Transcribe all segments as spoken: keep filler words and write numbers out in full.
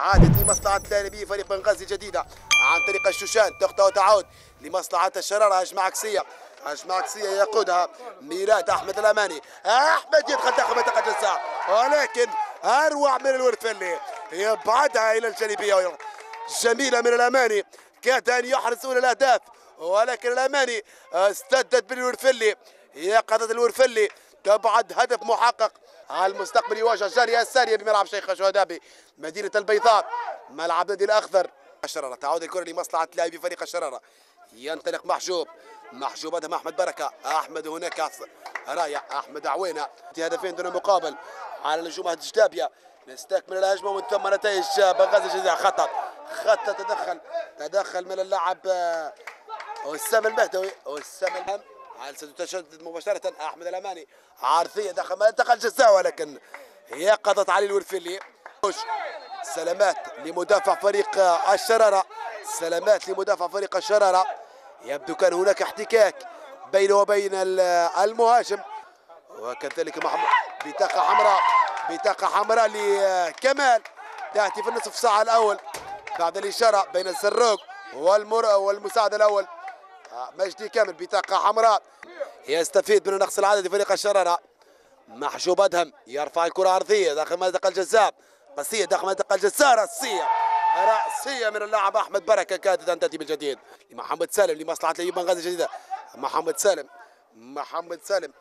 عادت لمصلحة لاعبي فريق بنغازي الجديدة عن طريق الشوشان، تخطئ وتعود لمصلحة الشرارة. هجمة عكسية، هجمة عكسية يقودها ميلاد أحمد الأماني. أحمد يدخل داخل منطقة الجزاء، ولكن أروع من الورفلي يبعدها إلى الجانبية. جميلة من الأماني، كاد أن يحرز أولى الأهداف، ولكن الأماني استدت بالورفلي. يقظة الورفلي تبعد هدف محقق. على المستقبل يواجه الجارية الثانية بملعب شيخ الشهداء مدينة البيضاء، ملعب نادي الأخضر. الشرارة تعود الكرة لمصلحة لاعبي فريق الشرارة. ينطلق محجوب، محجوب هذا أحمد بركة. أحمد هناك راية أحمد عوينة، هدفين دون مقابل على نجوم الجدابية. نستكمل الهجمة ومن ثم نتائج بنغازي الجزيرة. خطأ خطأ تدخل تدخل من اللاعب أسامة المهدوي. أسامة الهم على ستتشدد مباشرة أحمد الأماني. عارضية داخل منطقة الجزاء، ولكن يقظت علي الورفلي. سلامات لمدافع فريق الشرارة، سلامات لمدافع فريق الشرارة. يبدو كان هناك احتكاك بينه وبين المهاجم، وكذلك محمد بطاقة حمراء، بطاقة حمراء لكمال تأتي في النصف ساعة الأول بعد الإشارة بين الزروق والمر والمساعد الأول. مجدي كامل بطاقة حمراء يستفيد من النقص العددي فريق الشرارة. محجوب أدهم يرفع الكرة عرضية داخل منطقة الجزاء، قصية داخل منطقة الجزاء، رأسية رأسية من اللاعب أحمد بركة كادت أن تأتي بالجديد لمحمد سالم لمصلحة لاعبي بنغازي الجديدة. محمد سالم محمد سالم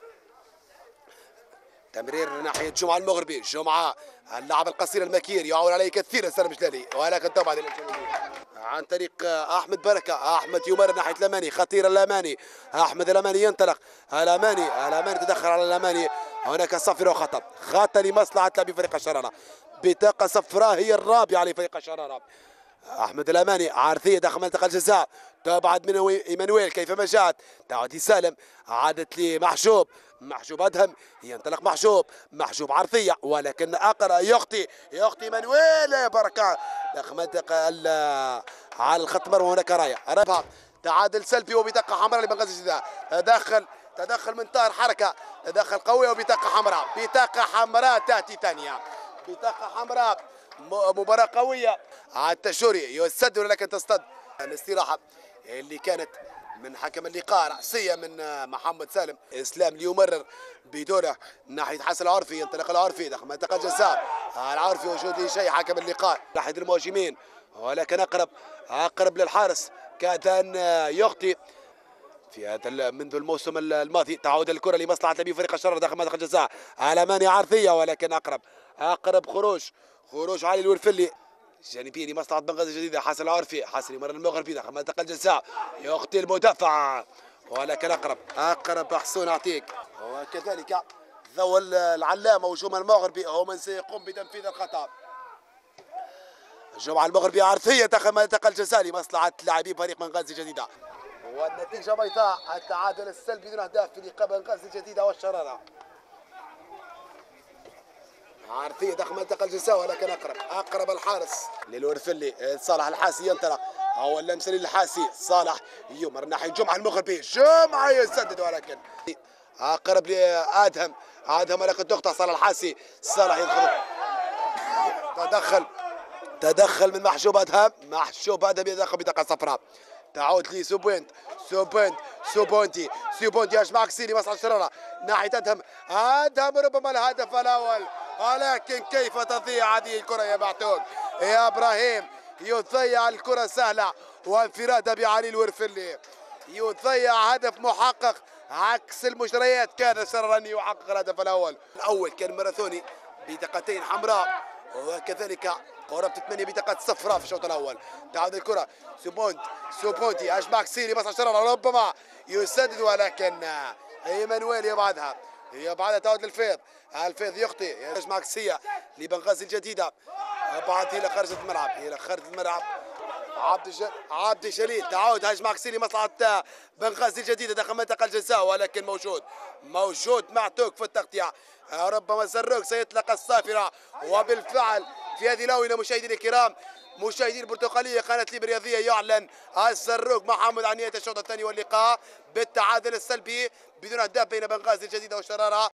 تمرير ناحية جمعة المغربي. جمعة اللاعب القصير المكير يعول عليه كثيرا سالم جلالي، ولكن طبعا عن طريق احمد بركه. احمد يمر ناحيه الاماني، خطير الاماني. احمد الاماني ينطلق، الاماني الاماني تدخل على الاماني. هناك صفر وخطا، خطا لمصلحه لاعبي فريق الشراره. بطاقه صفراء هي الرابعه لفريق الشراره. احمد الاماني عارضيه داخل منطقه الجزاء، تبعد منه ايمانويل كيفما جاءت، تعود سالم، عادت لمحجوب. محجوب ادهم ينطلق محجوب، محجوب عرضيه ولكن اقرا يخطي يخطي ايمانويل بركه داخل منطقه على الخط المرمى. هناك رايه ربها تعادل سلبي وبطاقه حمراء لبنغازي الجزيرة. تدخل تدخل من طاهر حركه، تدخل قويه وبطاقه حمراء. بطاقه حمراء تاتي ثانيه، بطاقه حمراء. مباراه قويه. التشوري يسد ولكن تصطد. الاستراحه اللي كانت من حكم اللقاء، رأسية من محمد سالم. اسلام ليمرر بدونه ناحيه حسن العرفي، ينطلق العرفي داخل منطقه الجزاء. العرفي وجود شيء حكم اللقاء ناحيه المهاجمين، ولكن اقرب اقرب للحارس، كاد ان يخطي في هذا منذ الموسم الماضي. تعود الكره لمصلحه لاعبي فريق الشراره داخل منطقه الجزاء. الاماني عرضيه ولكن اقرب اقرب خروج خروج علي الورفلي. جانبية لمصلحة بنغازي الجديدة. حسن العرفي، حسن يمرر المغربي داخل منطقة الجزاء، يخطي المدافع ولكن اقرب اقرب حسون عتيق. وكذلك ذو العلامة وجمع المغربي هو من سيقوم بتنفيذ الخطأ. جمعة المغربي عرضية داخل منطقة الجزاء لمصلحة لاعبي فريق بنغازي الجديدة، والنتيجة بيضاء. التعادل السلبي دون أهداف في لقاء بنغازي الجديدة والشرارة. عارفية داخل منطقة الجزاء ولكن اقرب اقرب الحارس للورفلي. صالح الحاسي ينطلق، هو اللمسه للحاسي. صالح يمر ناحية جمعة المغربي، جمعة يسدد ولكن اقرب لادهم. ادهم ولكن تقطع صالح الحاسي. صالح يدخل، تدخل تدخل من محجوب ادهم. محجوب ادهم يدخل بطاقة صفراء. تعود لي سوبوينت سوبوينت سوبونتي سوبونتي اجمع كسيري مصلحة الشرارة ناحية ادهم. ادهم ربما الهدف الاول، ولكن كيف تضيع هذه الكرة يا معتوق يا ابراهيم. يضيع الكرة سهلة وانفرادها بعلي الورفلي، يضيع هدف محقق عكس المجريات. كان سرا ان يحقق الهدف الاول. الاول كان ماراثوني بطاقتين حمراء، وكذلك قرابة ثمانية بطاقات صفراء في الشوط الاول. تعود الكرة سوبونت سوبونتي اجمع كسيري مصلحة الشرارة، ربما يسدد ولكن ايمانويل يبعدها يبعدها. تعود للفيض، الفيض يخطي. يجمع كسية لبنغازي الجديدة، بعد الى خارج الملعب الى خارج الملعب. عبد الج... عبد الجليل. تعود هجمة كسية لمصلحة بنغازي الجديدة داخل منطقة الجزاء، ولكن موجود موجود معتوق في التغطية. ربما الزروق سيطلق الصافرة، وبالفعل في هذه الآونة مشاهدينا الكرام مشاهدين البرتقالية قناة ليبيا الرياضية، يعلن الزروق محمد عن نهاية الشوط الثاني واللقاء بالتعادل السلبي بدون أهداف بين بنغازي الجديدة والشرارة.